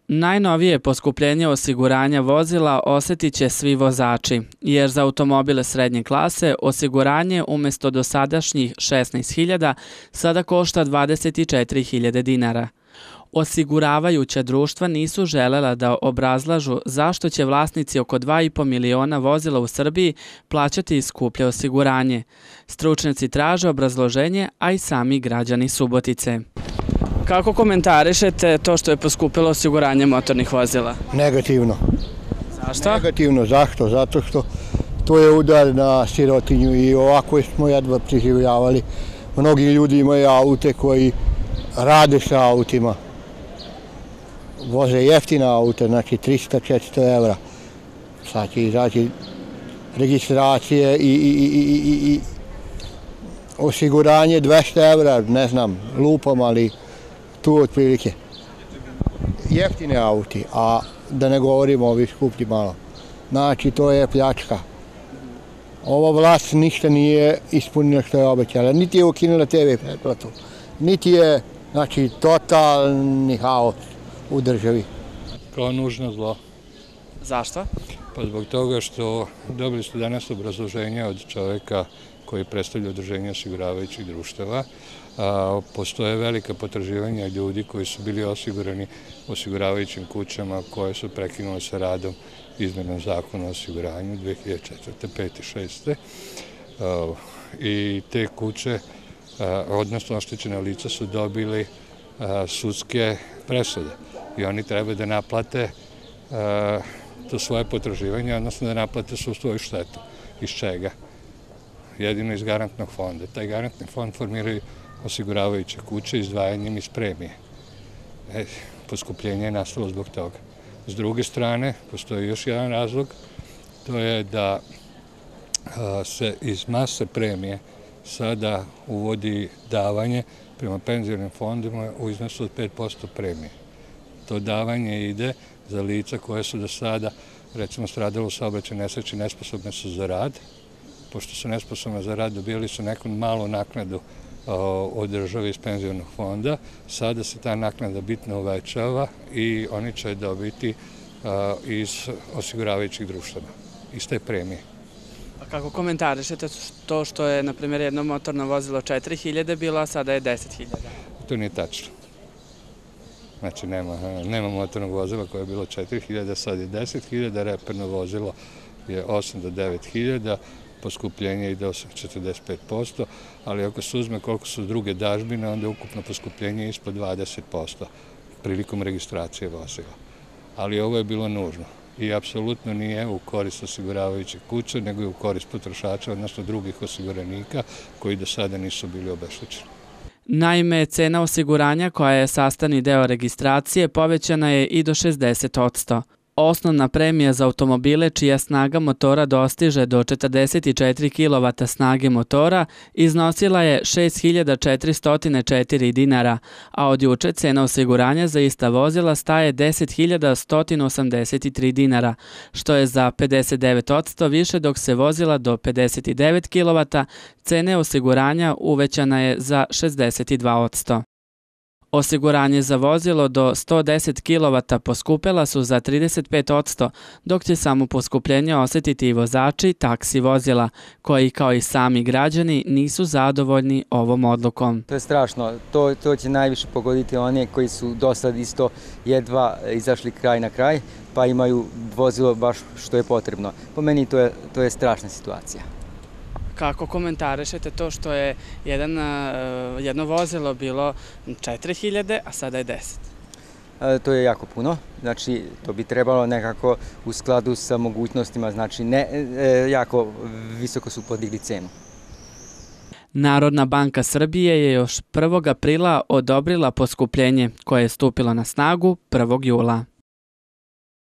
Najnovije poskupljenje osiguranja vozila osjetit će svi vozači, jer za automobile srednje klase osiguranje umjesto dosadašnjih 16.000 sada košta 24.000 dinara. Osiguravajuća društva nisu želela da obrazlažu zašto će vlasnici oko 2,5 miliona vozila u Srbiji plaćati skuplje osiguranje. Stručnjaci traže obrazloženje, a i sami građani Subotice. Kako komentarišete to što je poskupilo osiguranje motornih vozila? Negativno. Zašto? Negativno, zašto? Zato što to je udar na sirotinju i ovako smo jedva preživljavali. Mnogi ljudi imaju aute koji rade sa autima. Voze jeftina auta, znači 300-400 evra. Sad će izaći registracije i osiguranje 200 evra, ne znam, lupam, ali tu otprilike. Jeftine auti, a da ne govorimo ovi skuplji malo. Znači, to je pljačka. Ova vlast ništa nije ispunila što je obećala. Niti je ukinula TV pretplatu, niti je, znači, totalni haos u državi. Kao nužno zlo. Zašto? Pa zbog toga što dobili ste danas obrazloženje od čoveka koji predstavlja udruženje osiguravajućih društava. Postoje velika potraživanja ljudi koji su bili osigurani osiguravajućim kućama koje su prekinule sa radom izmenom zakona o osiguranju 2004. 5. i 6. I te kuće, odnosno oštećena lica, su dobili sudske presude i oni treba da naplate to svoje potraživanje, odnosno da naplate su svoju štetu. Iz čega? Jedino iz garantnog fonda. Taj garantni fond formiraju osiguravajuće kuće izdvajanjem iz premije. Poskupljenje je nastalo zbog toga. S druge strane, postoji još jedan razlog, to je da se iz mase premije sada uvodi davanje prema penzionim fondima u iznosu od 5% premije. To davanje ide za lica koje su do sada, recimo, stradalo u saobraćajnoj nesreći, nesposobne su za rad. Pošto su nesposobne za rad, dobili su neku malu naknadu od države iz penzionog fonda. Sada se ta naknada bitno uvećava i oni će dobiti iz osiguravajućih društava, iz te premije. A kako komentarišete to što je, na primjer, jedno motorno vozilo 4.000 bilo, a sada je 10.000? To nije tačno. Znači, nema motornog vozila koje je bilo 4.000, sad je 10.000, reperno vozilo je 8 do 9.000, poskupljenje ide 45%, ali ako se uzme koliko su druge dažbine, onda je ukupno poskupljenje ispod 20% prilikom registracije vozila. Ali ovo je bilo nužno i apsolutno nije u korist osiguravajućih kuća, nego je u korist potrošača, odnosno drugih osiguranika koji do sada nisu bili obeštećeni. Naime, cena osiguranja koja je sastavni deo registracije povećana je i do 60%. Osnovna premija za automobile čija snaga motora dostiže do 44 kW snage motora iznosila je 6.404 dinara, a od juče cena osiguranja za ista vozila staje 10.183 dinara, što je za 59% više, dok se vozila do 59 kW cene osiguranja uvećana je za 62%. Osiguranje za vozilo do 110 kW poskupela su za 35%, dok će samo poskupljenje osjetiti i vozači taksi vozila, koji kao i sami građani nisu zadovoljni ovom odlukom. To je strašno, to će najviše pogoditi one koji su do sad isto jedva izašli kraj na kraj, pa imaju vozilo baš što je potrebno. Po meni to je strašna situacija. Kako komentarišete to što je jedno vozilo bilo 4.000, a sada je 10? To je jako puno, znači to bi trebalo nekako u skladu sa mogućnostima, znači jako visoko su podigli cenu. Narodna banka Srbije je još 1. aprila odobrila poskupljenje koje je stupilo na snagu 1. jula.